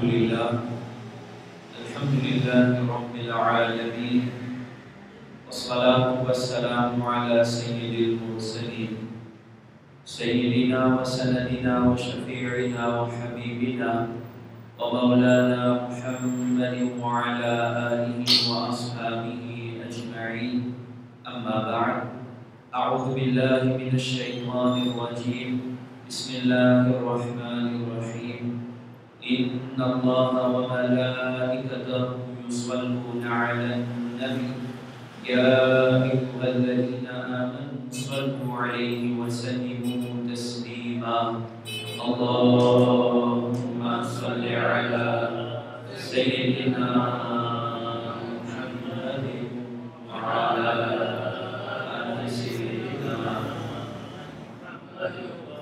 الحمد لله رب العالمين، والصلاة والسلام على سيد المرسلين سيدنا وسندنا وشفيعنا وحبيبنا ومولانا محمد وعلى آله وأصحابه أجمعين. أما بعد، أعوذ بالله من الشيطان الرجيم. بسم الله الرحمن الرحيم. إن الله وملائكته يصلون على النبي يا أيها الذين آمنوا صلوا عليه وسلموا تسليما. اللهم صل على سيدنا محمد وعلى آل سيدنا محمد.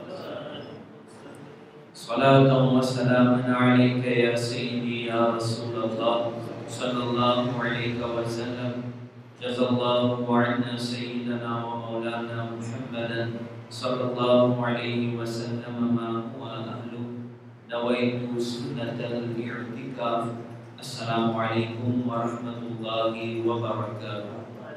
صلاة وسلاما عليك يا سيدي يا رسول الله صلى الله عليه وسلم. جزا الله عنا سيدنا ومولانا محمدا صلى الله عليه وسلم ما هو أهله. نويت سنة الاعتكاف. السلام عليكم ورحمة الله وبركاته.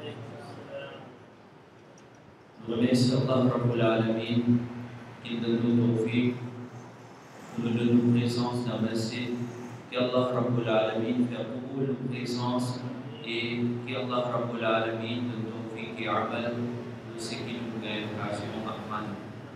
Remercie Allah Rabbul Alamin qui donne nous tawfiq pour notre présence dans le masjid. qu'Allah Rabbul Alamin fait pour nos présences et qu'Allah Rabbul Alamin donne tawfiq et amal de ce qui nous gagne occasion Rahman.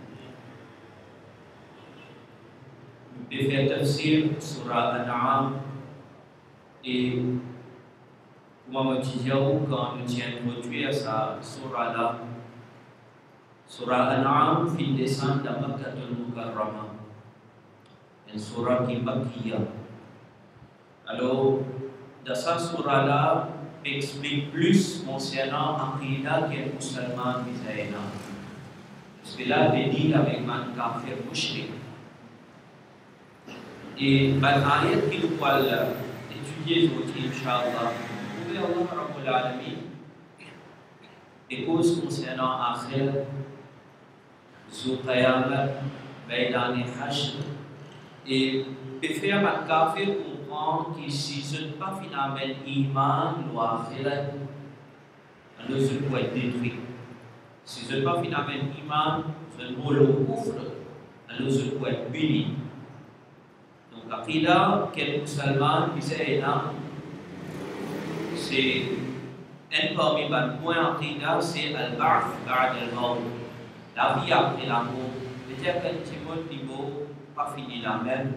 Nous devons faire tafsir surah An'am et comment me dire quand nous tiens introduit à sa surah là. Surah An'am fin descend dans Makkatul Mukarramah, une surah qui est makkiyah. Alors, dans cette surah-là, explique plus concernant Aqidah qu'un musulman bisaïna. Parce que là, il dit avec un kafir mushrik. Et l'ayat qui nous va étudier aujourd'hui, Inch'Allah, vous pouvez Allah Rabbul Alamin, des causes concernant Akhir, Zul Qayamat, Baydan et Hashr, et faire un kafir comprendre qu'il ne s'isole pas finalement l'iman ou l'akhirat, alors il peut être détruit. Si ce n'est pas finalement l'iman, c'est le mot le kufr, alors il peut être béni. Donc, Aqidah, quel musulman, c'est un parmi les points Aqidah, c'est al-ba'th ba'd al-maut. La vie après la mort. C'est-à-dire qu'un petit niveau pas fini la même.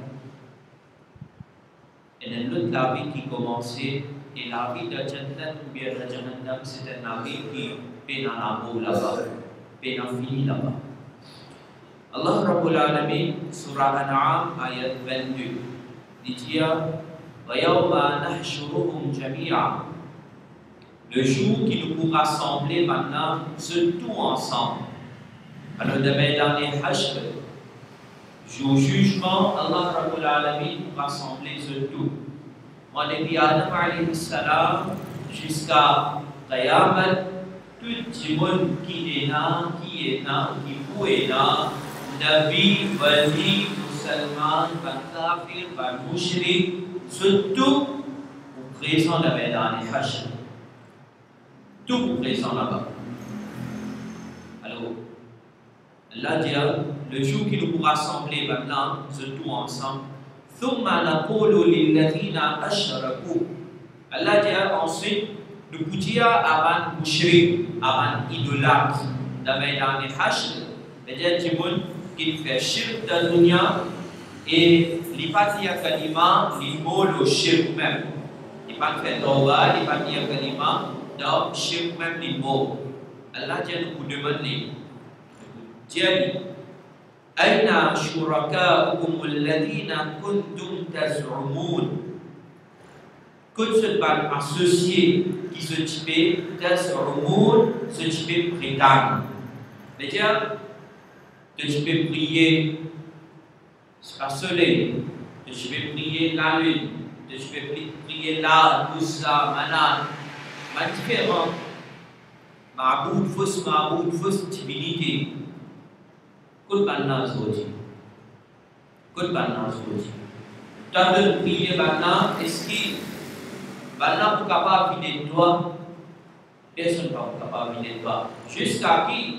Et une autre la vie qui commençait, et la vie de Jannat ou bien de Jahannam, c'est une vie qui peine à la mort là-bas, peine à finir là-bas. Allah Rabbul Alamin, surah An'am, ayat 22, dit wa yawma nahshuruhum jami'a. Le jour qui nous pourra rassembler maintenant, tout ensemble. Alors, demain dans les Hashr, jour jugement, Allah Rabbul Alamin pour rassembler ce tout. Moi, depuis Adam alayhi salam jusqu'à Qayamat, tout le monde qui est là, qui est là, Nabi, Wali, Musulman, Kafir, Mushrik, surtout pour présent demain dans les Hashr. Tout pour présent là-bas. Alors, Allah dit, le jour qui nous pourra rassembler maintenant, tout ensemble, Allah dit ensuite, nous pouvons dire avant mushrik, avant idolâtre, dans les Hashr, c'est-à-dire du monde qui fait shirk dans la dunya et les parties à kalima, les mots le shirk même. Les parties fait tawbah, les parties à kalima, dans shirk même les mots. Allah dit nous pouvons demander. Jadi, aina syuraka'ukum alladhina kuntum taz'umun. Que ce ban associé qui se type taz'umun, se type prétendre. C'est-à-dire, que tu peux prier le soleil, que tu peux prier la lune, que tu peux prier la Moussa, Manan, ma différent. Ma'boud, fausse divinité. Kut banna zoji. Toi, de prier maintenant, est-ce que maintenant pour capable de toi, personne n'est pas capable de toi. Jusqu'à qui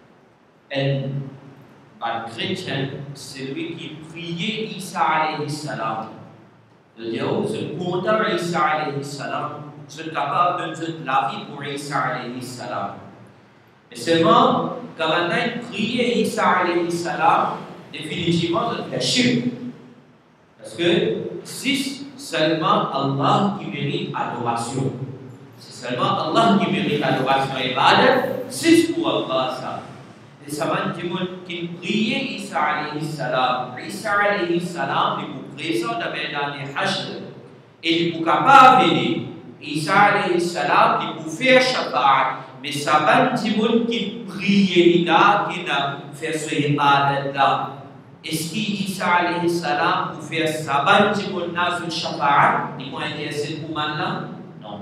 un chrétien, celui qui priait Isa alayhi salam. C'est-à-dire, ce content Isa alayhi salam, c'est capable de donner la vie pour Isa alayhi salam. Et seulement, quand on a prié Isa alayhi salam, définitivement, on fait shirk. Parce que c'est seulement Allah qui mérite adoration. C'est seulement Allah qui mérite adoration et ibadat, c'est pour Allah ça. Et ça va dire qu'il priait Isa alayhi salam. Isa alayhi salam, il est présent dans les Hajj. Et il est capable de venir. Isa alayhi salam, il peut faire shafaat. Mais ça va dire qu'il priait là, qu'il a fait ce ibadat là. Est-ce qu'Isa alayhi salam peut faire ça va dire qu'il a fait shafaat? Il peut intéresser pour maintenant? Non.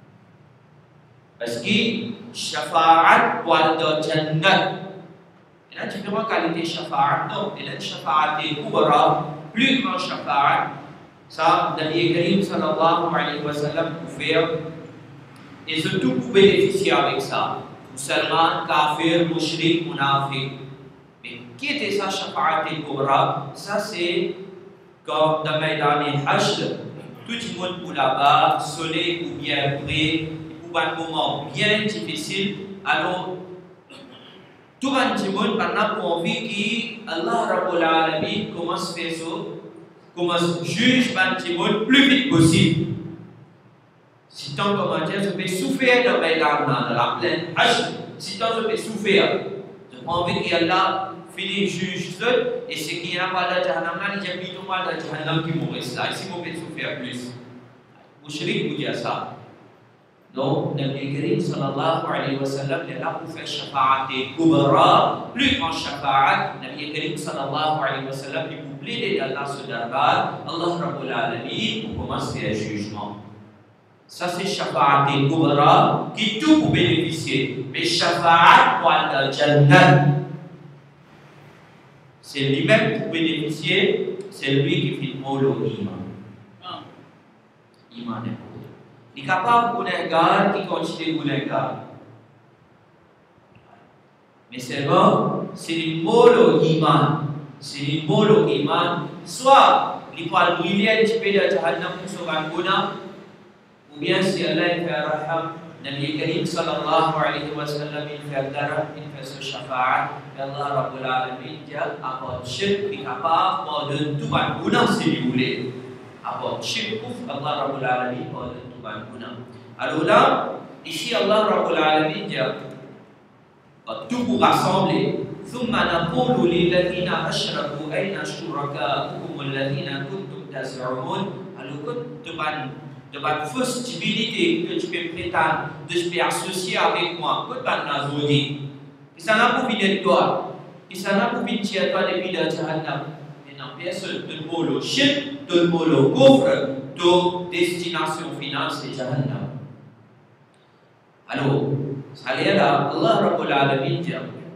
Parce que shafaat pour le jannat. Il y a différentes qualités shafa'at. Donc, il y a une shafa'at kubra, plus grand shafa'at. Ça, Nabi Karim sallallahu alayhi wa sallam peut faire. Et surtout pour bénéficier avec ça. Musulman, kafir, mushrik, munafiq. Mais qui était ça, shafa'at kubra? Ça, c'est quand dans les Hajj, tout le monde pour là-bas, soleil ou bien près, pour un moment bien difficile. Alors, tout le monde maintenant envie que Allah Rabbul Alamin commence à faire ça, commence à juger le monde plus vite possible. Si tant commentaire, je peux souffrir dans la plaine Hajj, si tant je peux souffrir, je prends envie que Allah finisse juge seul, et ce qui est là dans la Jahannam, il y a plutôt mal dans la Jahannam qui m'en reste là, ici on peut souffrir plus. Mushrik vous dit ça. Donc, Nabi Karim sallallahu alayhi wa sallam est là pour faire shafa'at kubra, plus grand shafa'at. Nabi Karim sallallahu alayhi wa sallam est pour plaider d'Allah sur darbar, Allah Rabbul Alamin pour commencer le jugement. Ça c'est shafa'at kubra qui tout pour bénéficier. Mais shafa'at pour le jannat, c'est lui-même pour bénéficier, c'est lui qui fait le mot l'iman. Iman est pour. Il est capable de gouverner qui continue de gouverner. Mais c'est bon, c'est une molo iman. C'est une molo iman. Soit il peut brûler un petit peu de Jahannam pour sauver un gouvernement, ou bien si Allah fait raham, Nabi Karim sallallahu alayhi wa sallam il fait darah, il fait ce shafa'at, et Allah Rabbul Alamin dit apporte shirk, il est capable de tout un gouvernement si vous voulez. Apporte shirk, Allah Rabbul Alamin alors là, ici Allah Rabbul Alamin dit tout pour rassembler. ثم نقول للذين أشركوا أين شركاؤكم الذين كنتم تزعمون. Alors que tu as une fausse divinité que tu peux prétendre, que tu peux associer avec moi, que tu as nazoni. Et ça n'a pas fini de toi. Et ça n'a pas fini de toi depuis le Jahannam. Personne te mot le shirk, te mot le coffre, de destination finale c'est Jahannam. Alors, ça est là, Allah Rabbul Alamin dit,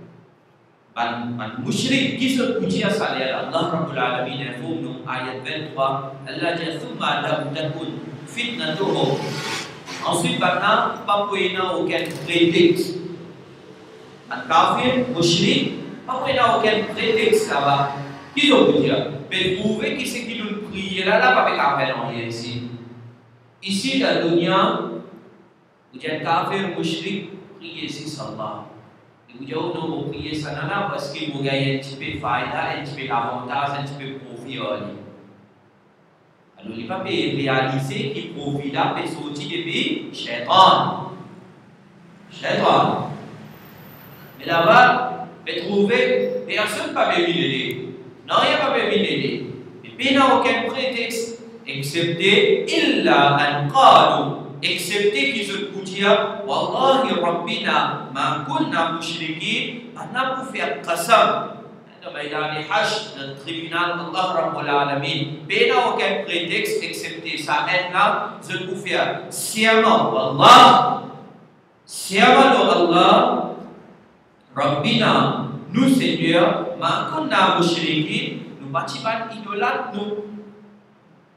mushrik qui se couche à ça est là, Allah Rabbul Alamin informe nous, ayat 23, Allah dit, thumma lam takun fitnatuhum. Ensuite, maintenant, pas pour y avoir aucun prétexte. Un kafir, mushrik, pas pour y avoir aucun prétexte là-bas. Qui doit vous dire? Mais trouvez qui c'est qui nous prie là, pas avec appel en rien ici. Ici, dans le dunya, vous dites kafir, mushrik, priez ici sallah. Et vous dites, oh non, vous priez ça là parce qu'il vous gagne un petit peu de faïda, un petit peu d'avantage, un petit peu de profit. Alors, il ne va pas réaliser qu'il profite là, mais sortir de pays, shaitan. Shaitan. Mais là-bas, vous trouvez, personne ne peut pas l'aider. Non, il n'y a pas besoin d'aider. Et puis, il n'y a aucun prétexte, excepté, illa an qalu, excepté qu'ils se disent, Wallahi Rabbina, ma kunna mushrikin, on a pour faire qasam. Dans les Hajj, le tribunal Allah Rabbul Alamin, il n'y a aucun prétexte, excepté ça, là, je peux faire sciemment, Wallah, sciemment Allah, Rabbina, nous Seigneur, ma kunna mushrikin, nous bâtissons pas idolâtres, nous.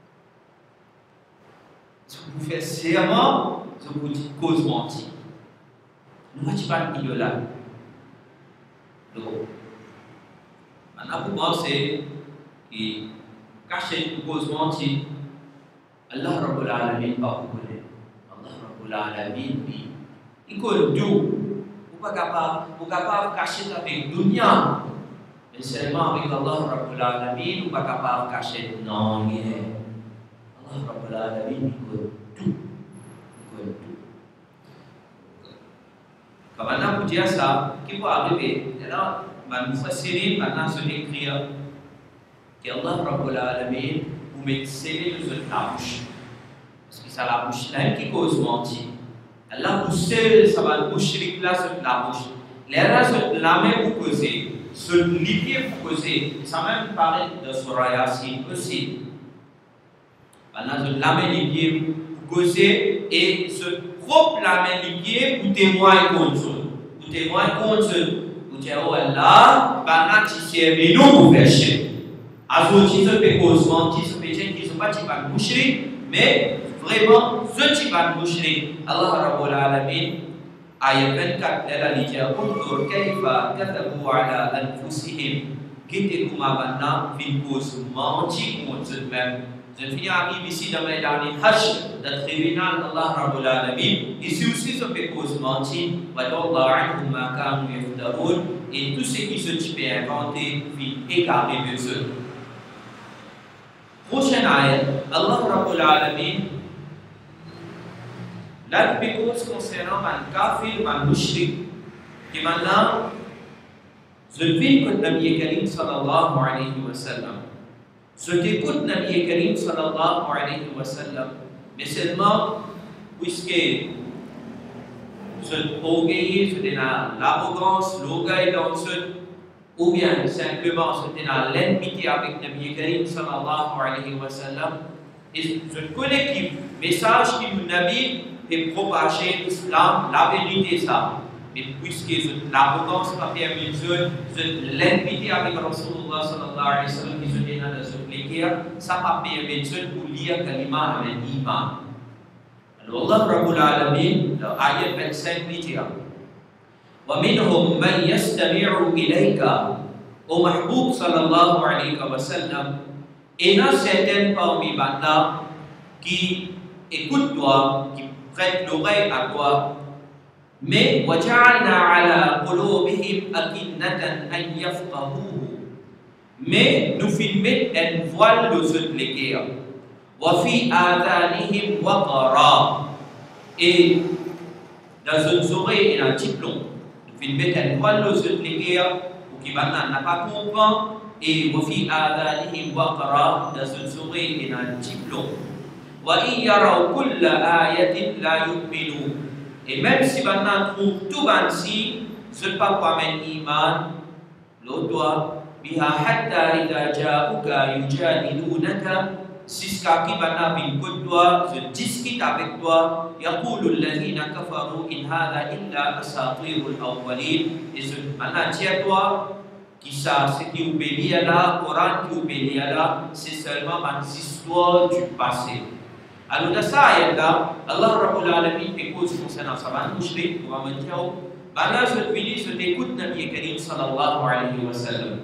Si vous faites serment, je vous dis cause mentir. Nous ne sommes pas idolâtres. Donc, maintenant, vous pensez que cacher une cause mentir, Allah Rabbul Alamin pas vous connaître. Allah Rabbul Alamin, il connaît tout. Vous ne pouvez pas cacher avec dunya. Mais seulement avec Allah Rabbul Alamin, vous ne pouvez pas cacher non. Allah Rabbul Alamin, il connaît tout. Quand maintenant vous dites ça, qui va arriver? Alors, maintenant se décrire que Allah Rabbul Alamin vous met scellé dans la bouche. Parce que c'est la bouche là qui cause mentir. Allah vous scelle, ça va la bouche là sur la bouche. Là, la main vous causez, sur les pieds vous causez. Ça même paraît de Surah Yasin aussi. Maintenant, la main les pieds vous causez et ce propre la main les pieds vous témoigne contre eux. Vous témoigne contre eux. Vous dites, oh Allah, maintenant tu sais, mais nous vous péchez. Azoti se fait cause mentir, se péché qui ne sont pas type de boucherie, mais vraiment ce type de boucherie. Allah Rabbul Alamin, ayat 24, elle a dit, Undur kayfa katabu ala anfusihim. Quittez comme maintenant, une cause mentir contre eux-mêmes. Je finis arrive ici dans les derniers Hajj, dans le tribunal d'Allah Rabbul Alamin. Ici aussi, ça fait cause mentir. Et tout ce qui se type est inventé, puis écarté de eux. Prochaine ayat, Allah Rabbul Alamin, là, il cause concernant un kafir, un mushrik, qui maintenant, je vis que Nabi Karim sallallahu alayhi wa sallam. Ce qu'écoute Nabi Karim sallallahu alayhi wa sallam, mais seulement puisque ce orgueil, c'est l'arrogance, l'orgueil dans ce, ou bien simplement c'était dans l'enmité avec Nabi Karim sallallahu alayhi wa sallam, et ce collectif message qui nous Nabi est propager l'islam, la vérité ça. Mais puisque l'arrogance n'a pas permis de l'enmité avec Rasulullah sallallahu alayhi wa sallam qui se dit dans ce pléguer, ça n'a pas permis de pour lire kalima avec iman. Alors Allah Rabbul Alamin, l'ayat 25 dit وَمِنْهُمْ مَنْ يَسْتَمِعُ إِلَيْكَ Au Mahboub sallallahu alayhi wa sallam, et il y a certaines parmi banda qui écoutent toi, qui prêtent l'oreille à toi, mais وَجَعَلْنَا عَلَى قُلُوبِهِمْ أَكِنَّةً أَنْ يَفْقَهُوهُ mais nous filmons un voile de ce pléguer. وَفِي آذَانِهِمْ وَقَرًا et dans une oreille il y a un diplôme. Nous filmons un voile de ce pléguer pour qui maintenant n'a pas compris et وَفِي آذَانِهِمْ وَقَرًا dans une oreille il y a un diplôme. وَإِنْ يَرَوْا كُلَّ آيَةٍ لَا يُؤْمِنُونَ et même si maintenant trouve tout ainsi, ce n'est pas pour amener l'iman, l'autre biha hatta idha ja'uka yujadilunaka, si ce qui maintenant vient pour toi, je discute avec toi, yaqulu alladhina kafaru in hadha illa asatirul awwalin, et ce maintenant dis à toi, qui ça, ce qui obéit à la Coran qui obéit à la, c'est seulement une histoire du passé. Alors dans ça, Allah Rabbul Alamin fait cause concernant ça, va nous montrer, on va me dire, là je te dis, je t'écoute Nabi Karim sallallahu alayhi wa sallam.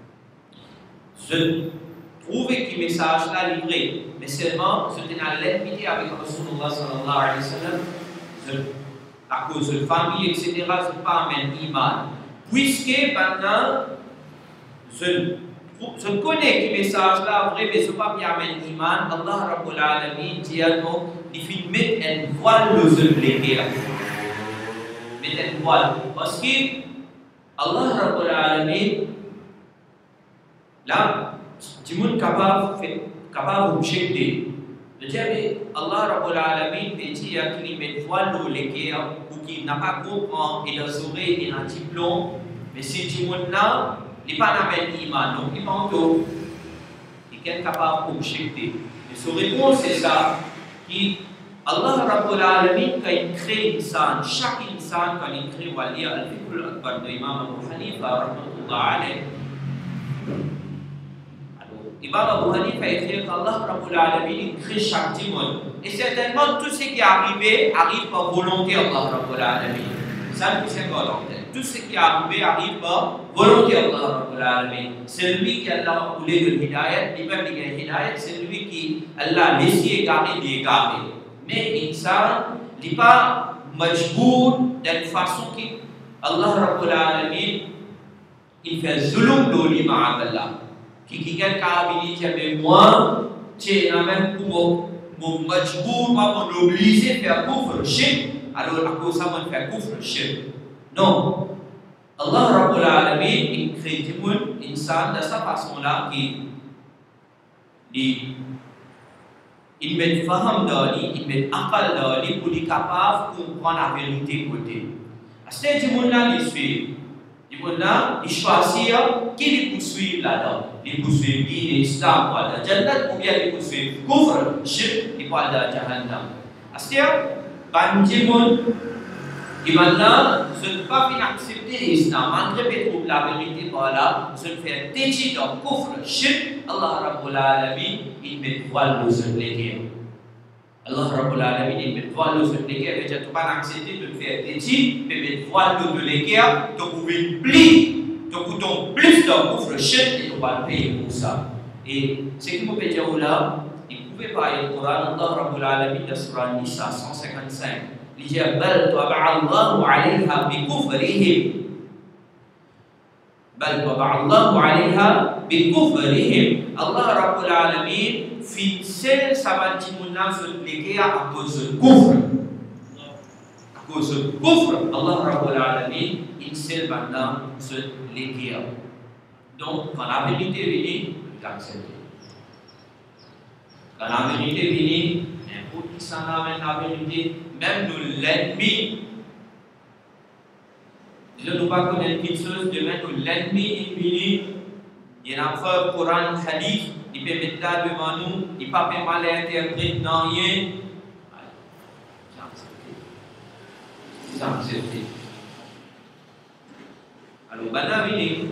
Je trouve que message là livré, mais seulement je t'ai dans l'enmité avec Rasulullah sallallahu alayhi wa sallam, à cause de famille, etc., je ne pas amener iman. Puisque maintenant, je connais que message là, vrai, mais je ne peux pas bien amener iman. Allah Rabbul Alamin dit à nous, il faut mettre un voile de ce pléguer. Mettre un voile. Parce que Allah Rabbul Alamin, là, du monde capable d'objecter. C'est-à-dire, Allah Rabbul Alamin dit qu'il met un voile de pléguer pour qu'il n'a pas compris et dans l'oreille et dans le diplôme. Mais si du monde là, il n'est pas dans l'iman, donc il n'est pas en tout. Il est capable d'objecter. Et sa réponse c'est ça, qui Allah Rabbul Alamin, quand il crée l'insan, chaque insan, quand il crée, on va lire al-Fiqh al-Akbar de Imam Abu Hanifa, rahmatullah alayh. Alors, Imam Abu Hanifa écrit qu'Allah Rabbul Alamin, il crée chaque démon. Et certainement, tout ce qui est arrivé arrive par volonté Allah Rabbul Alamin. Ça, nous c'est en tête. Tout ce qui est arrive par volonté Allah Rabbul Alamin. C'est lui qui Allah voulait de l'hidayat, il même il hidayat, c'est lui qui Allah a laissé égarer, l'égarer. Mais insan, il n'est pas majbour d'une façon qui Allah Rabbul Alamin il fait zulum d'oli ma'adallah. Qui quelqu'un qui a dit moi, tu n'as même pas mon majbour, mon obligé de faire couvre shirk, alors à cause ça, on fait couvre shirk. Non. Allah Rabbul Alamin, il crée du monde, insan, de cette façon-là, il met faham dans lui, il met akal dans lui pour être capable de comprendre la vérité côté. À ce moment-là, il suit. Il choisit qui les poursuit là-dedans. Les poursuit l'islam, la jannat, ou bien les poursuit kufr, shirk, et pas la jahannam. C'est-à-dire, il maintenant, je ne peux pas accepter l'islam, malgré que la vérité par là, je ne fais déchi dans kufr, shirk, Allah Rabbul Alamin, il met voile aux œuvres. Allah Rabbul Alamin, il met voile aux œuvres, mais tu n'as pas accepté de faire déchi, mais mettre voile aux œuvres, tu pouvais plus, tu coûtes plus dans kufr, shirk, et tu vas payer pour ça. Et ce qui me peut dire là, il pouvait parler le Coran, Allah Rabbul Alamin, dans Surah Nisa 155. Il dit bal taba'a Allahu 'alayha bi kufrihim. Bal taba'a Allahu 'alayha bi kufrihim. Allah Rabbul Alamin fixe sa bâtiment se léguer à cause de kufr. À cause de kufr, Allah Rabbul Alamin il s'est maintenant se léguer. Donc quand la vérité vient, l'accepter. Quand la vérité vient, n'importe qui s'en amène la vérité. Même nous l'ennemi, je ne dois pas connaître une chose, demain nous l'ennemi il y a un frère Coran, Hadith, il peut mettre là devant nous, il ne peut pas mal interpréter dans rien. J'ai accepté. Alors, maintenant, il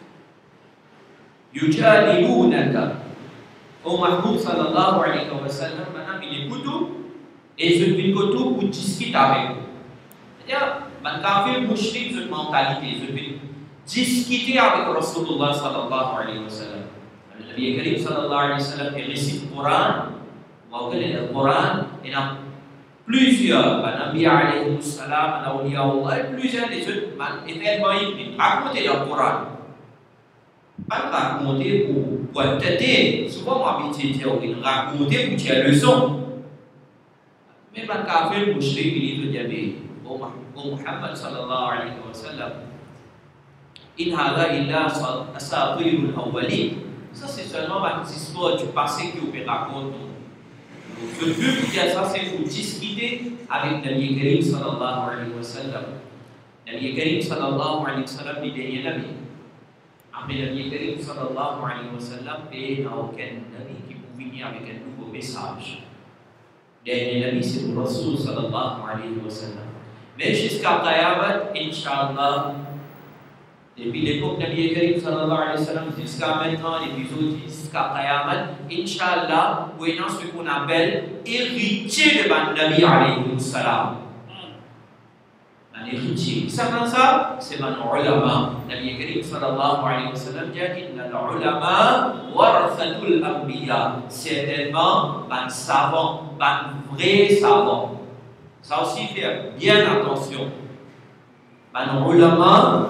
Yujadilunaka. Au Mahmoud sallallahu alayhi wa sallam, maintenant, il est couteau. Et je vais tout pour discuter avec vous. C'est-à-dire, quand je mushrik cette mentalité, je vais discuter avec Rasulullah sallallahu alayhi wa sallam. Le Nabi Karim sallallahu alayhi wa sallam récite le Coran. Le Coran, il y a plusieurs, Nabi alayhi wa sallam, Awliya Allah, plusieurs des autres événements, ils racontent le Coran. Pas raconter pour têter. Souvent, moi, je dis, ils racontent pour tirer le son. Mais quand kafir mushrik ini terjadi, Muhammad sallallahu alaihi wasallam, in hadha illa asatirul awwalin. Ça c'est seulement une histoire du passé que vous racontez. Le but de ça c'est pour discuter avec Nabi Karim sallallahu alayhi wa sallam. Nabi Karim sallallahu alayhi wa sallam dit dernier Nabi. Après Nabi Karim sallallahu alayhi wa sallam, il n'y a aucun Nabi qui peut venir avec un nouveau message. Dernier Nabi c'est le Rasul sallallahu alayhi wa sallam. Mais jusqu'à Qayamat, Inch'Allah, depuis l'époque de Nabi Karim sallallahu alayhi wa sallam jusqu'à maintenant, l'épisode jusqu'à Qayamat, Inch'Allah, où il y a ce qu'on appelle héritier de Nabi alayhi wa sallam. Un héritier. Ça, c'est un ulama. Nabi Karim sallallahu alayhi wa sallam dit inna al-ulama warathatul anbiya. Certainement, un savant, un vrai savant. Ça aussi, faire bien attention. Un ulama,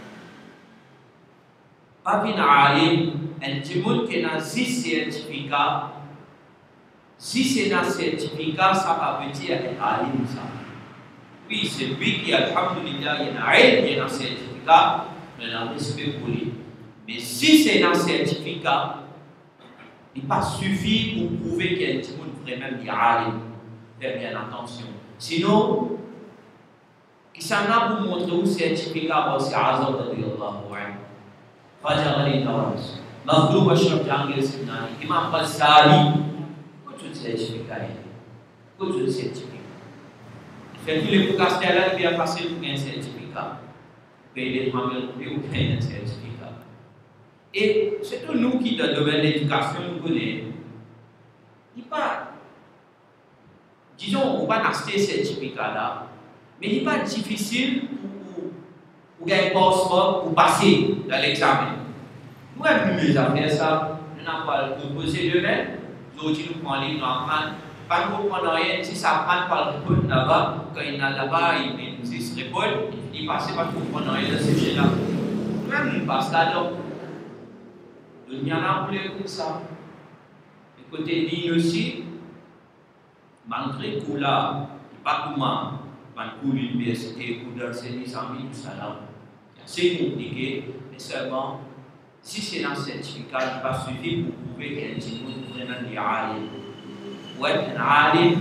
pas un alim, un timoun qui a 6 certificats. Si c'est un certificat, ça va veut dire un alim. Oui, c'est lui qui, alhamdulillah, il y a un certificat, mais il a un respect pour lui. Mais si c'est un certificat, il n'est pas suffit pour prouver qu'il y a un timoun vraiment alim. Faites bien attention. Sinon, qui s'en a pour montrer où certificat, c'est Azam radiyallahu anhu. Fajar al-Nawaz. Maghrub Ashraf Jahangir Sinani. Imam Ghazali. Quel certificat est? Quel certificat? Fait tous les podcasts là, il y a passé pour un certificat. Payer les familles pour un certificat. Et c'est nous qui, dans le domaine de l'éducation, nous connaissons. Il pas. disons, on va acheter ce certificat-là, mais il n'est pas difficile pour gagner passeport pour passer dans l'examen. Nous avons mieux à faire ça, nous n'avons pas le poser demain, nous nous prenons les nous apprendre. Pas de comprendre rien, si ça prend par le répondre là-bas, quand il est là-bas, il se répond, il finit passer par comprendre rien dans ce sujet-là. Nous-mêmes, nous passons là-dedans. Il y en a plus comme ça. Et côté ligne aussi, malgré que là, il n'y a pas comment, malgré l'université, ou dans ses amis, tout ça là, c'est compliqué, mais seulement, si c'est un certificat, il n'est pas suffit pour prouver qu'il y a un petit monde vraiment de alim. Ouais, un alim,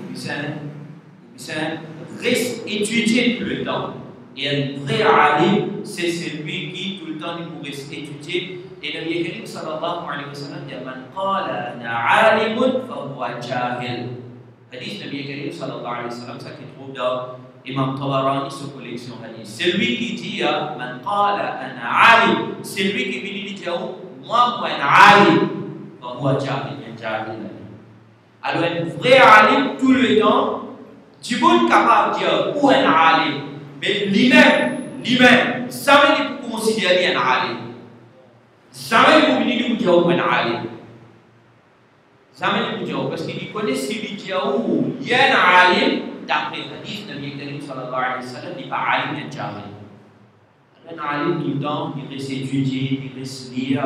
il reste étudier tout le temps. Et un vrai alim, c'est celui qui tout le temps il pourrait étudier. Et le Nabi Karim sallallahu alayhi wa sallam dit Man qala ana alimun fa huwa jahil. Hadith Nabi Karim sallallahu alayhi wa sallam, ça qui trouve dans Imam Tabarani, sa collection hadith. Celui qui dit Man qala ana alim, celui qui vient dire moi, un alim, fa huwa jahil, un jahil. Alors, un vrai alim, tout le temps, tu peux être capable de dire où un alim, mais lui-même, jamais il peut considérer un alim. Jamais il peut dire où un alim. Jamais il peut dire, parce qu'il connaît si il dit où il y a un alim, d'après le hadith de Nabi Karim sallallahu alayhi wa sallam, il n'est pas alim, il est jahil. Un alim, tout le temps, il reste étudier, il reste lire.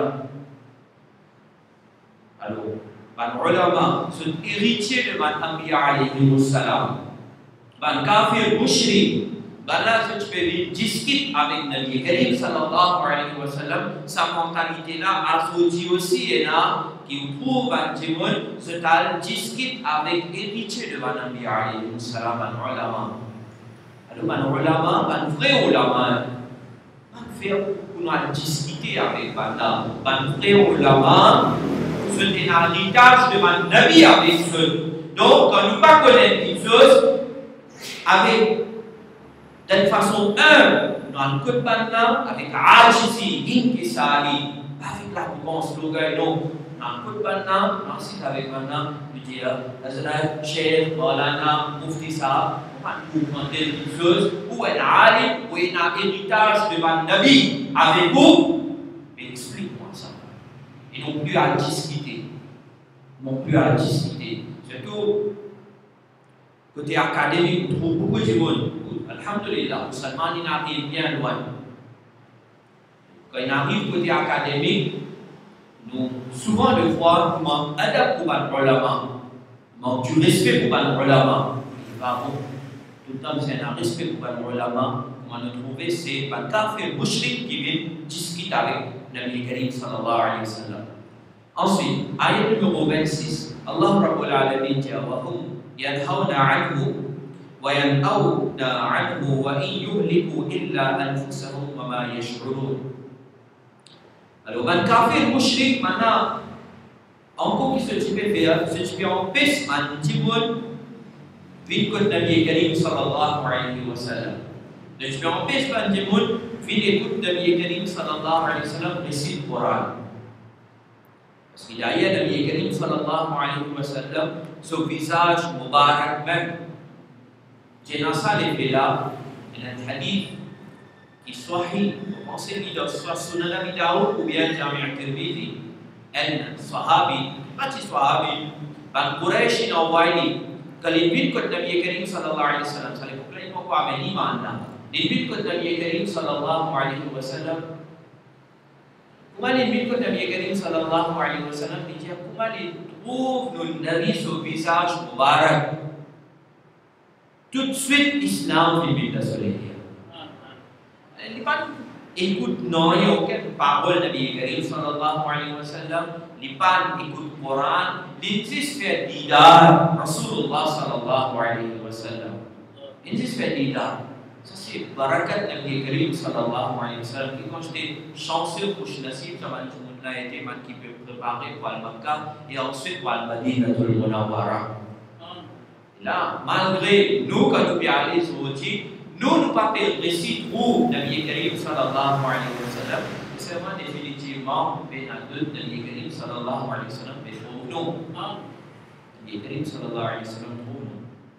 Alors, les ulama sont héritiers de Anbiya alayhi salam. Les kafir mushrik, là, tu peux discuter avec Nabi Karim sallallahu alayhi wa sallam, sa mentalité-là, associe aussi, et là, qui trouve un témoin, se discute avec héritiers de Anbiya alayhi salam, les ulama. Alors, les ulama, les vrais ulama, les frères, pour nous discuter avec les vrais ulama, c'est un héritage de mon Nabi avec eux. Donc, quand nous ne pas connaître une chose, avec d'une façon humble, nous allons écouter maintenant avec Ajizi, Inkisari, avec la réponse, nous allons écouter maintenant, ensuite avec maintenant, nous dire, Hazrat, Cheikh, Maulana, Mufti Sahab, on va comprendre une chose, ou un alim, ou un héritage de mon Nabi avec vous, mais explique-moi ça. Et non plus à discuter. Surtout, côté académique, on trouve beaucoup de monde. Alhamdulillah, Salman il arrive bien loin. Quand il arrive côté académique, nous, souvent de fois, nous manquons d'adaptation pour les ulama, manque du respect pour les ulama. Tout le temps, c'est un respect pour les ulama. Comment nous trouver, c'est un kafir mushrik qui vient discuter avec Nabi Karim sallallahu alayhi wa sallam. Ensuite, ayat numéro 26, Allah Rabbul Alamin dit وَهُمْ يَنْهَوْنَ عَنْهُ وَيَنْأَوْنَ عَنْهُ وَإِنْ يُهْلِكُوا إِلَّا أَنفُسَهُمْ وَمَا يَشْعُرُونَ. Alors, un kafir mushrik, maintenant, encore qui se type en piste, un timoun, vite que Nabi Karim sallallahu alayhi wa sallam. Le type en piste, un timoun, vite écoute Nabi Karim sallallahu alayhi wa sallam, récite le Coran. Parce qu'il y a Nabi Karim sallallahu alayhi wa sallam, son visage mubarak même. J'ai dans ça les là, il y a un hadith qui soit sahih, vous pensez qu'il doit soit Sunan Abi Daoud ou bien Jami' al-Tirmidhi, un sahabi, petit sahabi, un Quraysh envoyé, quand il vit que Nabi Karim sallallahu alayhi wa sallam, ça les comprend pas quoi, mais l'iman là, il vit que Nabi Karim sallallahu alayhi wa sallam, comment il vit que Nabi Karim sallallahu alayhi wa sallam, il dit comment il trouve le Nabi son visage mubarak. Tout de suite, l'islam vit de soleil. Il n'est pas écoute non, il n'y a aucune parole de Nabi Karim sallallahu alayhi wa sallam. Il n'est pas écoute le Coran. Il existe fait didar Rasulullah sallallahu alayhi wa sallam. Il existe fait didar. Ça c'est barakat Nabi Karim sallallahu alayhi wa sallam. Et quand j'étais chanceux pour Chinasib, ça m'a dit que je été man qui peut préparer pour Al-Makkah et ensuite pour Al-Madinah de Munawwara. Là, malgré nous, quand nous bien allés sur le titre, nous ne pas faire récit trop Nabi Karim sallallahu alayhi wa sallam. C'est vraiment définitivement ben à deux Nabi Karim sallallahu alayhi wa sallam, mais pour nous, Nabi Karim sallallahu alayhi wa sallam, pour nous.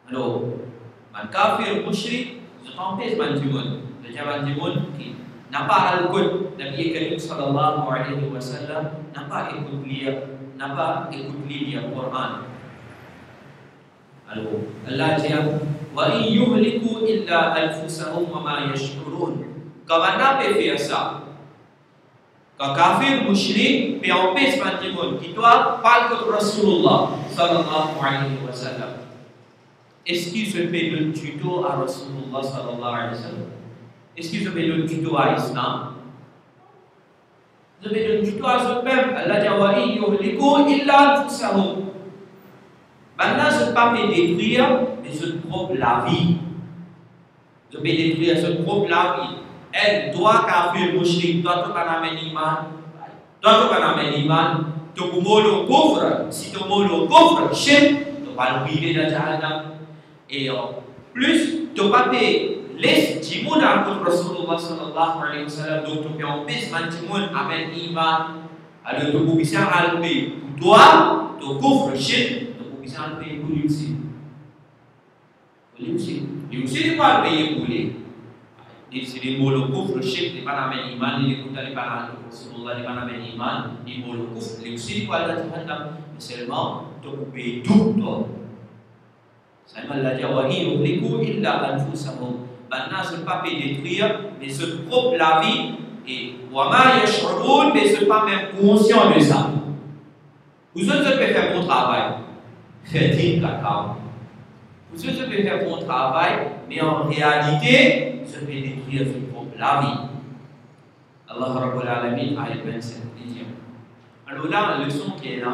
Alors, man kafir mushrik, je t'empêche man timon. Le jaman timon qui n'a pas al-Qud, Nabi Karim sallallahu alayhi wa sallam, n'a pas écouté lire le Coran. Alors, Allah dit, wa in yuhliku illa anfusahum wa ma yashkurun. Quand on peut faire ça, quand kafir mushrik peut empêcher man timon qui doit parler de Rasulullah sallallahu alayhi wa sallam. Est-ce qu'il se fait le tuto à Rasulullah sallallahu alayhi wa sallam? Est-ce qu'il se fait le tuto à l'islam? Il se fait le tuto à soi-même. Allah dit wa in yuhliku illa anfusahum. Maintenant, ce n'est pas me détruire, mais je trouve la vie. Je peux détruire, je trouve la vie. Elle doit kafir mushrik, doit te amener iman. Doit te amener iman. Tu peux mourir au coffre. Si tu mourir au coffre, shirk, tu vas le priver de Jahannam. Et plus, tu vas laisser Jimoun à contre Rasulullah sallallahu alayhi wa sallam. Donc, tu peux empêcher Jimoun amène iman. Alors, tu peux bien allouer. Toi, tu couvres shirk. Bisa payer pour lui aussi. Lui aussi, il va payer pour lui. C'est des mots le couvre, le chef, il va amener iman, il écoute les paroles de Rasulullah, il va amener iman, il va le couvre, lui aussi, il va le faire. Mais seulement, tu peux payer tout, toi. Seulement, Allah dit, wa hi yuhliku illa anfusahum. Maintenant, ce n'est pas détruire, mais se propre la vie, et wa ma yash'urun, mais ce n'est pas même conscient de ça. Vous autres, je peux faire mon travail. Faites-il cacao. Vous je peux faire mon travail, mais en réalité, je vais détruire la vie. Allah Rabbul Alamin a une 27 dit. Alors là, la leçon qui est là,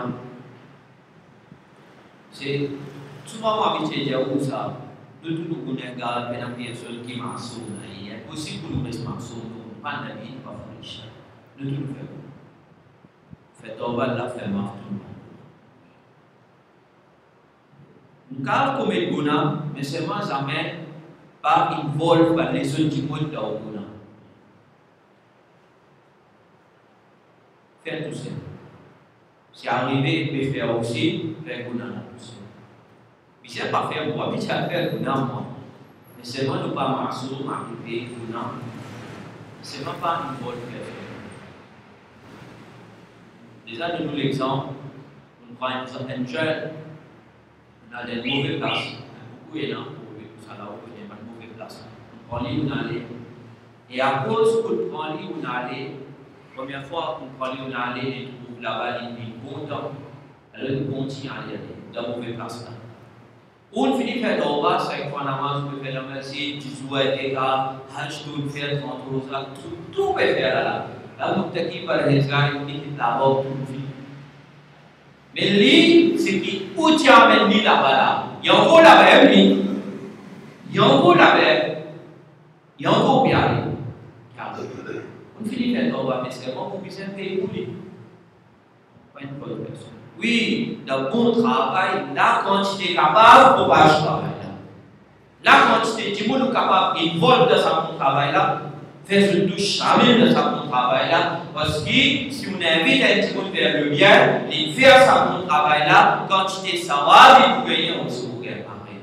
c'est souvent moi je dis où ça, de tout nous connaître gars, mais la personne qui m'a sauvé, il est possible que nous restions sauvé, pas d'avis, pas fourniche. De tout nous faire. Faites on va la faire marre tout le monde. Car comme il guna, mais seulement jamais pas involve par les autres qui montent dans le guna. Faire tout ça. Si arrivé, il peut faire aussi, faire guna là tout ça. Mais si pas faire moi, puis faire guna moi. Mais seulement ne pas m'assurer, m'arriver guna. Seulement pas involve faire. Déjà, nous l'exemple, on prend un jeune. On a des mauvaises places. Beaucoup est là pour tout ça là, il y a une mauvaise place. On prend l'île où on allait. Et à cause qu'on prend l'île où on allait, première fois qu'on prend l'île où on allait, et trouve là-bas, il est content. Alors il continue à aller dans la mauvaise place là. On finit par faire d'en chaque fois namaz, on peut faire la merci, tu joues avec les gars, hajj, tout faire, 30 rosas, tout peut faire là. Là, on t'a qui par les gars, on dit là-bas, tout fit. Mais lui, c'est qui où tu amènes lui là-bas là. Il y a encore là-bas, lui. Il y a encore là-bas. Il y a encore bien. On finit par tomber, mais c'est vraiment pour que ça paye pour lui. Pas une bonne personne. Oui, le bon travail, la quantité capable pour pas travail là. La quantité du monde capable, il vole dans sa bon travail là. Faire ce touche jamais de sa bon travail là, parce que si on invite un petit monde vers le bien, il fait sa bon travail là, quantité savoir, vous gagnez en se gagne après.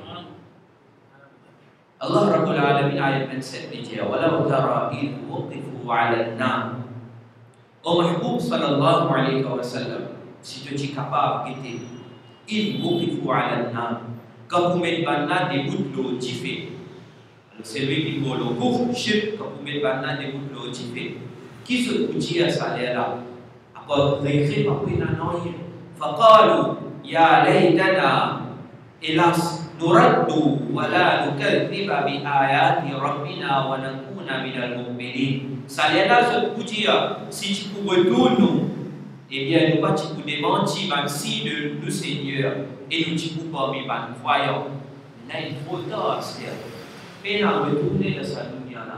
Allah Rabbul Alamin ayat 27 dit walau tara id waqifu 'ala an-nar. Au Mahboub sallallahu alayhi wa sallam, si tu es capable de id waqifu 'ala an-nar, quand vous mettez des gouttes d'eau qui fait c'est lui qui vaut le couvre, chip, quand vous mettez des bouts de l'eau typée. Qui se dit à ça là? Après, récré, après, il a noyé. Faqalu, ya laytana, hélas, nuraddu, wa la nukadhiba bi ayati rabbina wa nakuna min al-mu'minin. Ça là, se dit, si tu pouvais retourner, eh bien, nous pas tu peux démentir, même si le Seigneur, et nous tu peux parmi les voyants. Là, il est trop tard, c'est mais à retourner dans sa dunya là.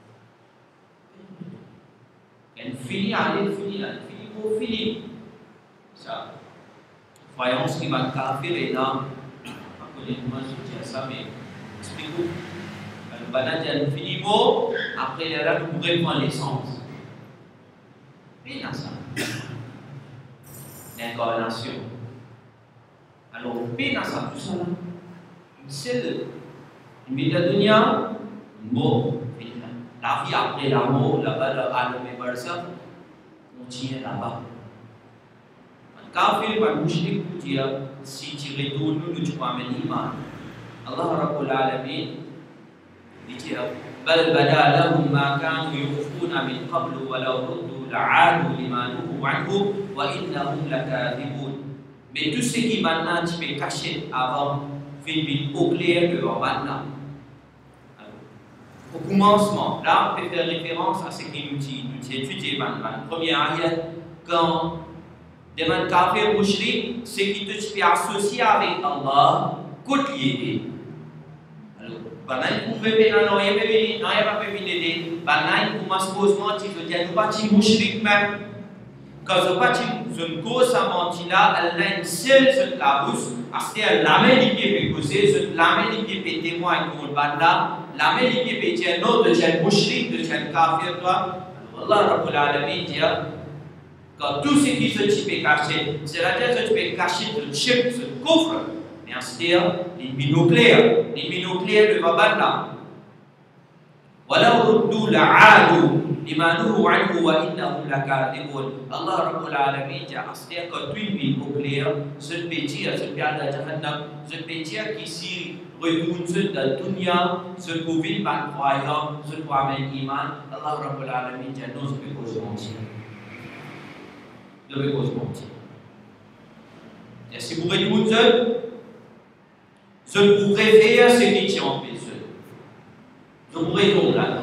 Elle finit, elle finit. Ça. Voyons ce qui va faire et là. Je ne sais pas si je dis ça, mais explique-vous. Le banane, elle finit mot, après elle a nous pourrez prendre l'essence. Mais dans ça. L'incarnation. Alors, mais dans ça, tout ça là. seule vie de dunia, mort. La vie après la mort, là-bas, le alam barza, continue là-bas. Kafir par mushrik dia si tu retournes nous tu vas iman. Allah Rabbul Alamin dit بل بدا لهم ما كانوا يخفون من قبل ولو ردوا لعادوا لما نهوا عنه وإنهم لكاذبون. Mais tout ce qui maintenant tu peux cacher avant finit au clair devant maintenant. Au commencement, là on peut faire référence à ce qui nous dit étudié maintenant. Première ayat, quand demande kafir mushrik, ce qui te peut associer avec Allah, qu'est-ce qu'il est? Banai ku pepe na no yeme bini no yema pepe de banai ku mas cause menti je dis nous pas ti mushrik même quand je pas ti je cause à menti là Allah seul se la bouche aste la main qui peut causer je la main qui peut témoin pour banda la main qui peut dire non de tel mushrik de tel kafir toi Allah Rabbul Alamin dit quand tout ce qui se peut cacher c'est-à-dire que tu peux cacher le shirk ce kufr mais c'est-à-dire l'ennemi nucléaire de Babanda. ولو ردوا لعادوا لما نهوا عنه وإنهم لكاذبون. Allah Rabbul Alamin dit c'est-à-dire que tout ennemi nucléaire ce pétir ce pied de Jahannam ce pétir qui s'y retourne sur la dunya ce Covid par croyant ce croyant iman Allah Rabbul Alamin dit non c'est pas cause mentir. De cause mentir. Et si vous retournez seul je pourrais faire ce qui tient en paix. Je pourrais tomber là-dedans.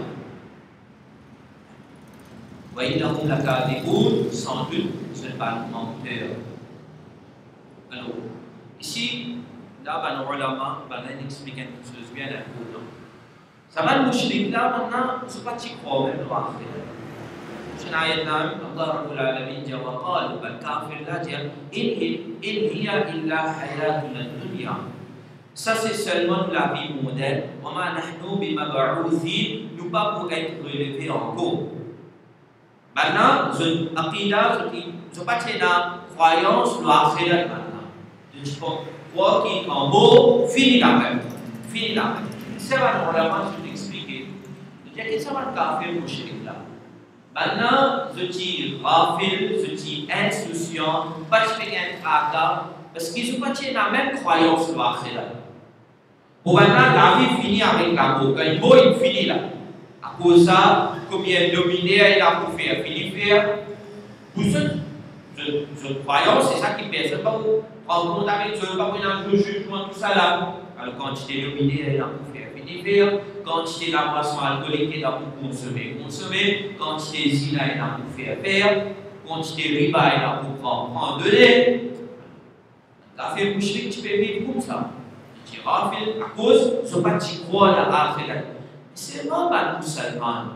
Voyez, dans la catégorie, sans doute, ce n'est pas un menteur. Alors, ici, là, on va expliquer quelque chose bien important. Ça va nous chier là maintenant, je ne sais pas si tu crois même, on va faire. Je n'ai pas Allah Rabbul Alamin dit وقال بالكافر لا إن هي إلا حياتنا الدنيا. Ça c'est seulement la vie moderne. وما نحن بمبعوثين. Nous pas pour être relevés encore. Maintenant, je aqida, je pas dans croyance l'akhirat maintenant. Je crois qu'en beau fini la même. Fini la même. C'est vraiment je t'expliquer. Je dis que ça va kafir mushrik là. Maintenant, je dis rafil, je dis insouciant, pas de un tracas, parce qu'ils n'ont pas la même croyance l'akhirat. Pour maintenant, la vie finit avec la mort. Quand il mort, il finit là. À cause de ça, comme il est dominé, il a pour faire, finir faire. Pour ce croyance, c'est ça qui pèse. C'est pas pour prendre compte avec Dieu, pas pour un jugement, tout ça là. Alors, quand il est dominé, il a pour faire, finir faire. Quand il est la boisson alcoolique, il a pour consommer. Quand il est zina, il a pour faire. Quand il est riba, il a pour prendre, donner. La fait mushrik, tu peux vivre comme ça. À cause de ce que tu crois à l'akhirat. C'est pas mal musulman.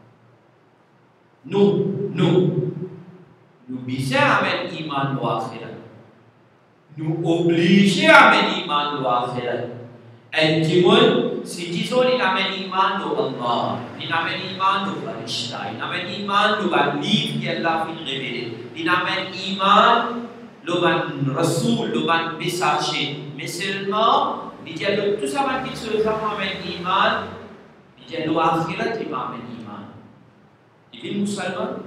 Nous obligés à mettre iman dans l'akhirat. Nous obligés à mettre iman dans l'akhirat. Et Timon, si disons il amène iman dans Allah, il amène iman dans Farishta, il amène iman dans le livre qui Allah fait révéler, il amène iman dans le Rasoul, dans le messager. Mais seulement il dit tout ça va qu'il se amène iman, il dit l'akhirat il amène iman. Il est musulman,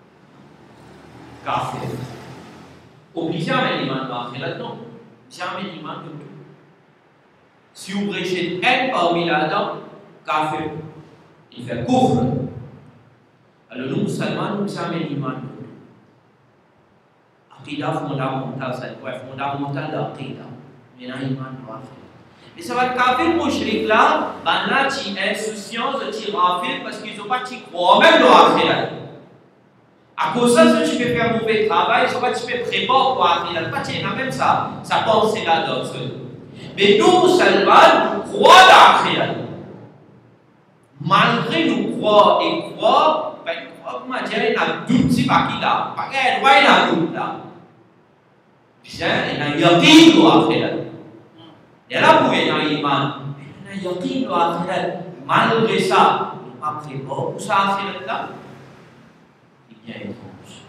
kafir. Obligé à amène iman dans l'akhirat, non. Jamais iman de tout. Si vous rejetez un parmi là-dedans, kafir, il fait kufr. Alors nous musulmans, nous amène iman de tout. Aqida fondamentale, c'est quoi? Fondamental d'aqida. Mais là, iman de l'akhirat. Et ça va être kafir mushrik là, ben là, tu es insouciant, tu es rafil parce qu'ils n'ont pas tu crois même dans l'akhirat. À cause de ça, tu peux faire un mauvais travail, tu peux préparer pour l'akhirat. Pas tu es même ça pense là dans ce. Mais nous, musulmans, nous croyons dans l'akhirat. Malgré nous croyons et croyons, ben comment dire, il y a un doute si pas qu'il a, pas qu'il y a un doute là. Bien, il y a un yaqin dans l'akhirat. Il y a là pour y avoir iman. Il y a un yaqin dans l'akhirat. Malgré ça, nous ne pas préparer pour ça l'akhirat là. Il y a étrange.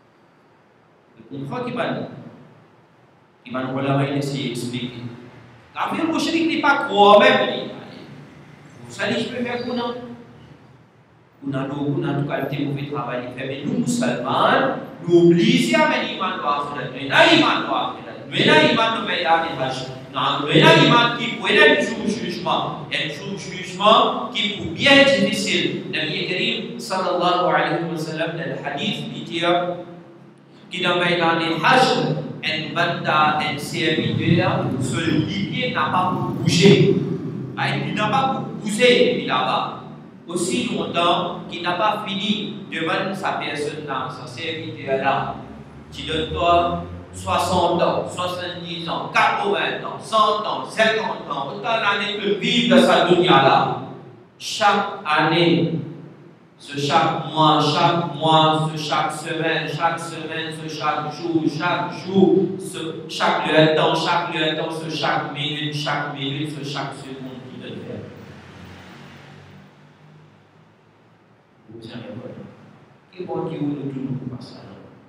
Une fois qu'il va nous essayer d'expliquer. Kafir musyrik ni pas croire même ni. Ça dit, je peux faire guna. Guna tu qualité mauvais travail fait. Mais nous, musulmans, nous obligés à mettre iman au akhirat. Nous n'avons iman au akhirat. Nous n'avons iman au maidan de hajj. Nous n'avons iman qui peut être un jugement. Un jugement qui peut bien difficile. Nabi Karim sallallahu alayhi wa sallam dans le hadith dit que dans le maidan de hajj, un banda, un serviteur, celui n'a pas bougé. Il n'a pas bougé depuis là-bas. Aussi longtemps qu'il n'a pas fini devant sa personne là, sa serviteur-là, qui donne toi 60 ans, 70 ans, 80 ans, 100 ans, 50 ans, autant d'années que vivre dans sa dunya-là. Chaque année, chaque mois, chaque semaine, chaque jour, chaque heure temps, chaque minute, chaque seconde qui doit faire. Vous savez quoi? Qui va qui nous tout pour ça?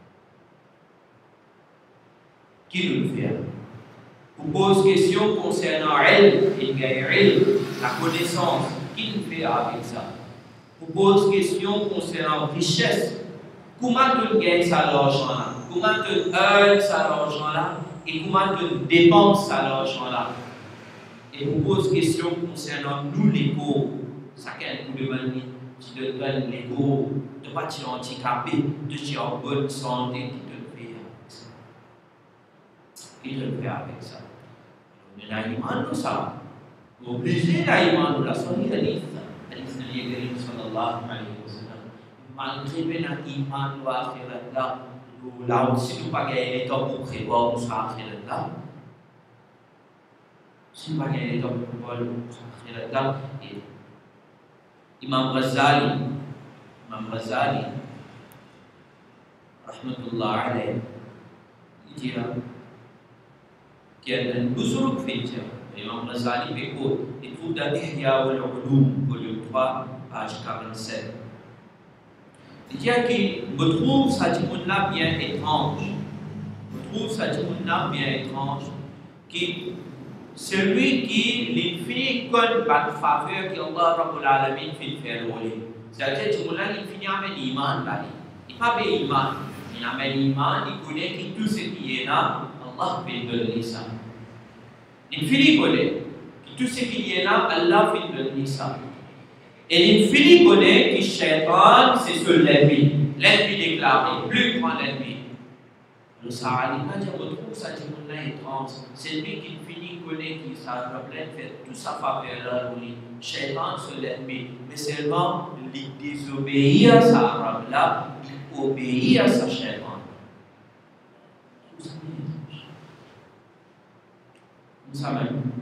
Qui nous le fait? Vous pose question concernant elle et la connaissance. Qui nous fait avec ça? Vous pose question concernant richesse. Comment tu gagnes ça l'argent-là? Comment tu earnes ça l'argent-là? Et comment tu dépenses ça l'argent-là? Et vous pose question concernant nous les pauvres. Ça qu'elle vous demande, tu te donnes les pauvres, de pas tu es handicapé, de tu es en bonne santé, qui te le fait avec ça? Qui te le fait avec ça? On a iman nous ça. Obligé d'aïman nous la sonne hadith. Hadith Nabi Karim sallallahu alayhi wa sallam. Malgré bena iman nous akhirat là, nous là aussi nous pas gagner les temps pour prévoir nous akhirat là. Si nous pas gagner les temps pour prévoir nous akhirat là, et Imam Ghazali, rahmatullah alayhi, il dit qu'il y a un bouzouk fait. Imam Ghazali Bekot, il trouve dans Ihya wal-Ulum, volume 3, page 47. Il dit qu'il me trouve ça bien étrange. Que celui qui l'infini connaît par faveur que Allah Rabbul Alamin fait faire rouler. C'est-à-dire que il finit avec l'iman. Il n'a pas l'iman. Il a l'iman, il connaît que tout ce qui est là, Allah peut donner ça. L'infini connaît que tout ce qu'il y a là, Allah fait donner ça. Et l'infini connaît que Shaitan, c'est sur l'ennemi déclaré, plus grand l'ennemi. Le Sahara, il va dire, on trouve ça, c'est étrange. C'est lui qui l'infini connaît, qui sa problème fait tout sa faveur là, Shaitan sur l'ennemi. Mais seulement, il désobéit à sa arabe là, il obéit à sa Shaitan. Nous savons,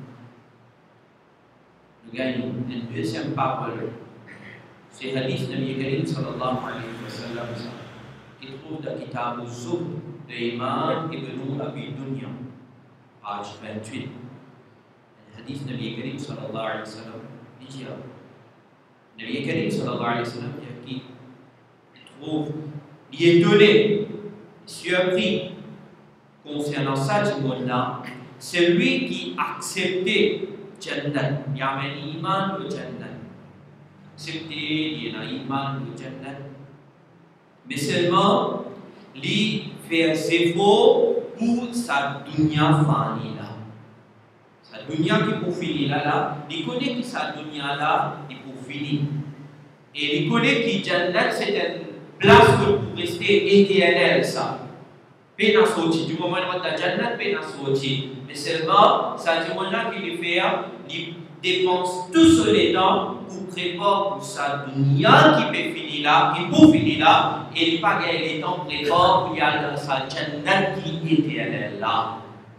nous gagnons une deuxième parole. C'est Hadith Nabi Karim sallallahu alayhi wa sallam qui trouve dans le Kitab al-Zuhd de Imam Ibn Abi Dunya, page 28. Hadith Nabi Karim sallallahu alayhi wa sallam dit Nabi Karim sallallahu alayhi wa sallam qui trouve, il est donné, surpris concernant ça du monde-là. Celui qui acceptait Jannat, il y a un iman au Jannat. Accepter, il y a un iman au Jannat. Mais seulement, il fait un effort pour sa dunya fani là. Sa dunya qui pour finir là, il connaît que sa dunya là, il pour finir. Et il connaît que Jannat c'est une place pour rester éternel ça. Pena sorti, du moment où la Jannat pena sorti. Mais seulement, ça dit là qu'il fait, il dépense tout sur les temps pour préparer pour sa dunya qui peut finir là, qui pour finir là, et il pas gagner les temps pour préparer pour y aller dans sa Jannat qui était là.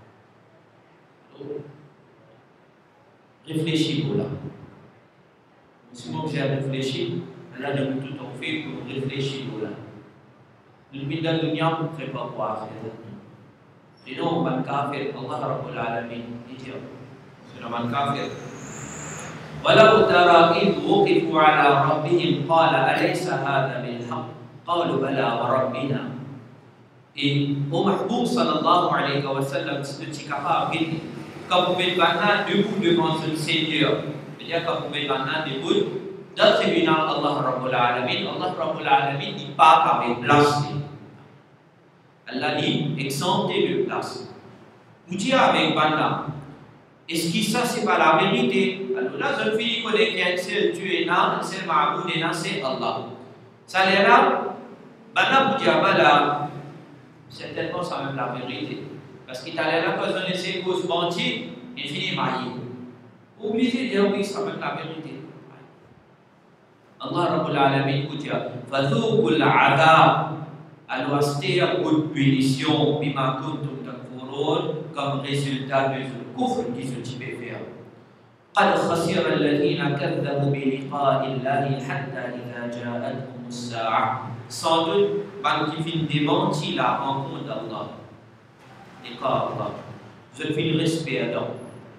Réfléchis pour là. Si moi j'ai réfléchi, là je tout en fait pour réfléchir pour là. Le but de la dunya pour préparer pour la sinon, man kafir, Allah Rabbul Alamin dit sur man kafir. ولو ترى إذ وقفوا على ربهم قال أليس هذا بالحق قالوا بلى وربنا. Et au Mahboub sallallahu alayhi wa sallam, c'est capable de quand vous mettez maintenant debout devant le Seigneur, c'est-à-dire quand vous mettez maintenant debout dans le tribunal Allah Rabbul Alamin dit pas avec place. Allah dit exempté de place. Vous dites avec Banda, est-ce que ça c'est pas la vérité? Alors là, je finis connaît qu'un seul Dieu est là, un seul Ma'boud est là, c'est Allah. Ça l'est là, Banda vous dit là, certainement ça même la vérité. Parce qu'il allait là quand on essaie cause banquier, il finit marié. Obligé de dire oui, ça même la vérité. Allah Rabbul Alamin vous dit, Fadhouqul adhab, alors c'était une bonne punition, bima kuntum takfurun, comme résultat de ce kufr qu'ils ont fait. قد خسر الذين كذبوا بلقاء الله حتى إذا جاءتهم الساعة. Sans doute, quand ils finissent démentir la rencontre d'Allah, Allah, je fais le respect à Allah.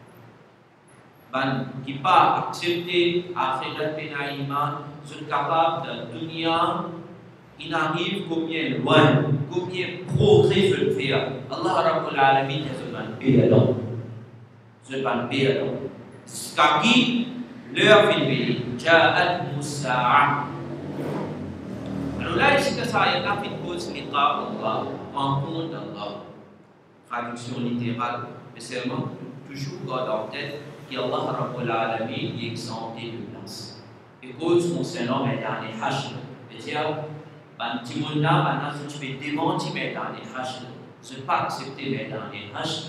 Ban qui pas accepté akhirat bena iman, sont capables de dunia, il arrive combien loin, combien progrès je le fais. Allah Rabbul Alamin je ban paix à Allah. Je ban paix à Allah. Kaki leur film Ja'at Musa'a. Alors là, ici que ça est la fin cause liqa Allah, rencontre d'Allah. Traduction littérale, mais seulement toujours garde en tête qu'Allah Rabbul Alamin est exempté de place. Et cause concernant mes derniers hachs, c'est-à-dire, Timona, maintenant, si tu peux démentir mes derniers hachs, je ne peux pas accepter mes derniers hachs.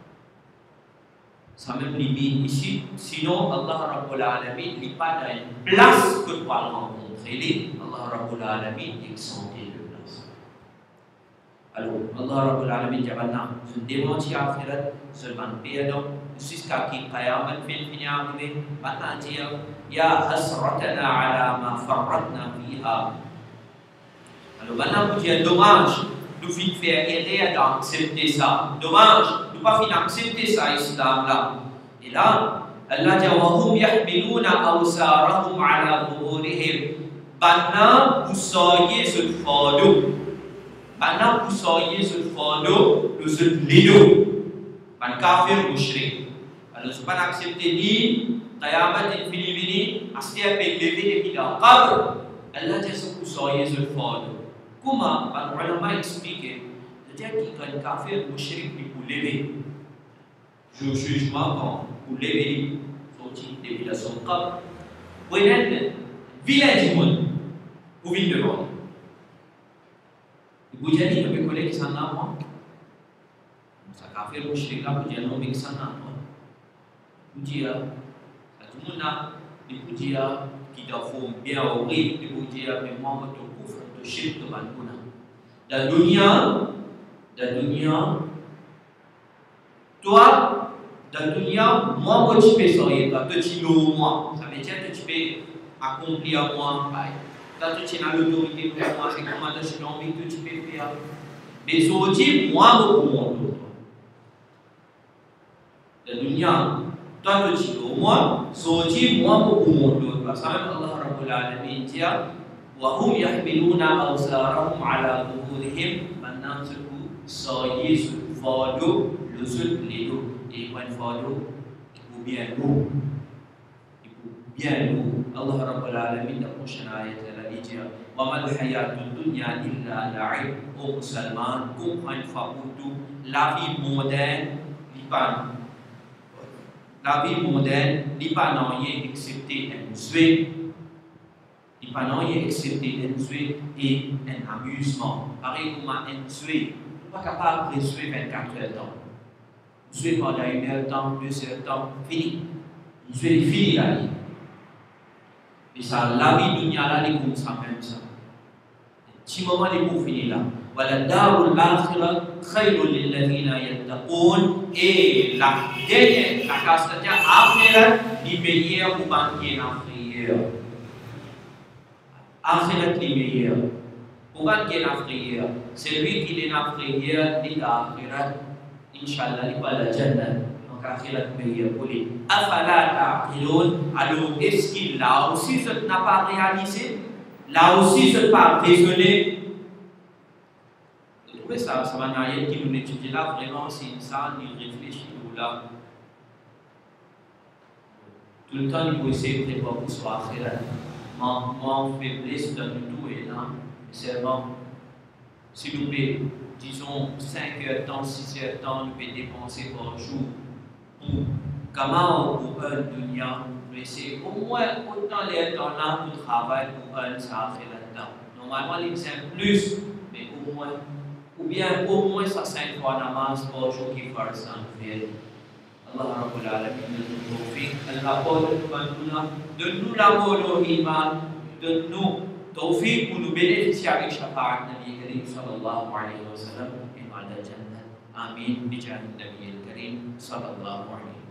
Ça même limite ici, sinon Allah Rabbul Alamin n'est pas dans une place que tu vas rencontrer. Allah Rabbul Alamin est exempté de place. Alors, Allah Rabbul Alamin dit maintenant, je démentis à Akhirat, seulement pardon, jusqu'à qui Qayamat finit arriver, maintenant dire, Ya hasratana ala ma farratna fiha. Alors maintenant, vous dites, dommage, nous finissons faire erreur d'accepter ça. Dommage, nous ne pas finir accepter ça, l'islam là. Et là, Allah dit, wa hum yahmiluna awsarahum ala zuhurihim. Maintenant, vous soyez ce fardeau. Maintenant, vous soyez ce fardeau, le lido. Man kafir mushrik. Alors, je ne pas accepter ni Qayamat infini, aspect avec levé et dans qabr. Allah dit, vous soyez ce fardeau. Comment les ulama expliquent, c'est-à-dire qu'un kafir mushrik il peut lever. Je jugement quand vous levez sorti depuis la son qabr. Vous êtes vilain du monde. Vous venez devant. Vous dites que mes collègues sont là, moi. Ça kafir mushrik là, vous dites non, mais sont là, moi. Vous dites, tout le monde a, vous dites qu'il doit faire bien horrible, vous dites, mais moi, je shirk de Malkuna. Dans la dunya, toi, dans la dunya, moi, tu peux soigner, toi, tu es moi. Ça veut dire que tu peux accomplir moi. Quand tu as l'autorité pour moi, c'est comment tu as envie que tu peux faire. Mais aujourd'hui, moi, pour moi. Dans la dunya, toi, tu es moi, aujourd'hui, moi, pour moi. Ça même Allah Rabbul Alamin dit, وهم يحملون أوزارهم على ظهورهم. Maintenant, soyez ce fardeau, le seul lido. Et quand fardeau, il faut bien lourd. Il faut bien lourd. Allah Rabbul Alamin, la prochaine ayat, elle a dit وَمَا الْحَيَاةُ الدُّنْيَا إِلَّا لَعِبٌ. Ô musulmans, comprends une fois pour tout, la vie mondaine, n'est pas rien excepté un souhait. Il n'y a pas excepté un souhait et un amusement. Pareil comme un souhait, on n'est pas capable de souhaiter 24 heures de temps. Un souhait pendant 1 heure de temps, 2 heures de temps, fini. Un souhait est fini la vie. Et ça, la vie dunya là, est comme ça même ça. Un petit moment, il est pour finir là. Voilà, darul akhirah khayrun lilladhina yattaqun. Et la dernière, la casse, c'est-à-dire akhirat, est meilleure pour banquier en prière. Akhirat est meilleur. Pourquoi il est en prière? Celui qui est en prière, il est en akhirat. Inch'Allah, il va à la Jannah. Donc, akhirat meilleur pour lui. Afala ta'qilun. Alors, est-ce qu'il là aussi ce n'a pas réalisé? Là aussi ce n'a pas raisonné? Vous trouvez ça, ça va n'aille qui nous étudie là, vraiment, c'est une salle, il réfléchit là. tout le temps, il faut essayer de préparer pour soi akhirat. Mon faiblesse dans tout est là. Seulement, s'il vous plaît, disons 5 heures de temps, 6 heures de temps, nous pouvons dépenser par jour pour comment pour un dunya, mais c'est au moins autant les temps là pour travailler pour un ça fait là-dedans. Normalement, il c'est plus, mais au moins, ou bien au moins ça 5 fois namaz par jour qui fait ça fait. Allah Rabbul Alamin nous tawfiq, Allah donne-nous l'amour au iman, donne-nous tawfiq pour nous bénéficier avec shafaat Nabi Karim sallallahu alayhi wa sallam et mal al-Jannah. Amin. Bijah Nabi al-Karim sallallahu alayhi wa sallam.